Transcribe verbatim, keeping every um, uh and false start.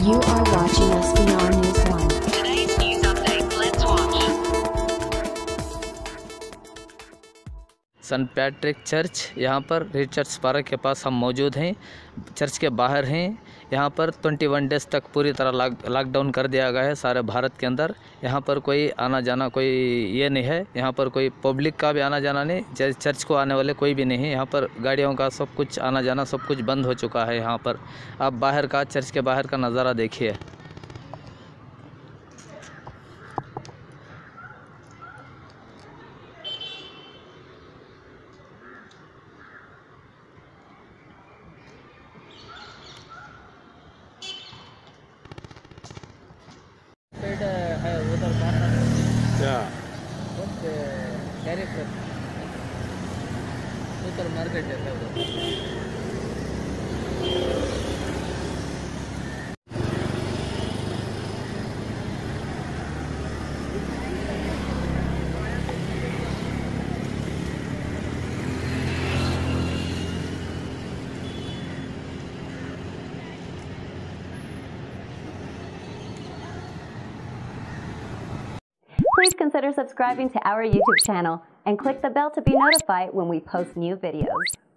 You are watching S B R News one. Today's news update. Let's watch. Saint Patrick church, यहाँ पर red church park के पास हम मौजूद हैं। Church के बाहर हैं। यहाँ पर इक्कीस डेज़ तक पूरी तरह लॉक लॉकडाउन कर दिया गया है सारे भारत के अंदर। यहाँ पर कोई आना जाना कोई ये नहीं है। यहाँ पर कोई पब्लिक का भी आना जाना नहीं, चर्च को आने वाले कोई भी नहीं है। यहाँ पर गाड़ियों का सब कुछ आना जाना सब कुछ बंद हो चुका है। यहाँ पर आप बाहर का चर्च के बाहर का नज़ारा देखिए। है उधर क्या कैरेक्टर उधर मार्केट है उधर। Please consider subscribing to our YouTube channel and click the bell to be notified when we post new videos.